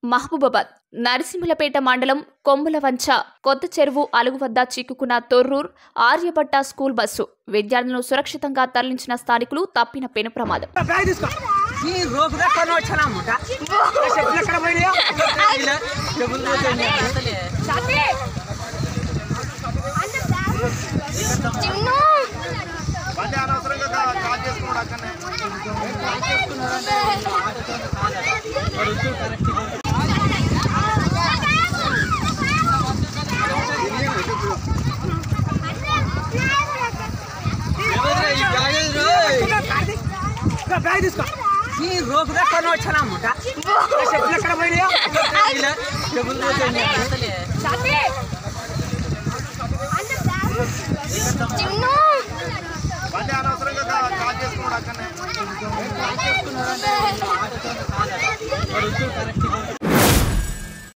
మహబూబాబాద్ నరసింహులపేట మండలం కొమ్ములవంచ కొత్త చెరువు అలుగు వద్ద చిక్కుకున్న తొర్రూర్ ఆర్యభట్ట స్కూల్ బస్సు విద్యార్థులను సురక్షితంగా తరలించిన స్థానికులు తప్పిన పెను ప్రమాదం. అనవసరంగా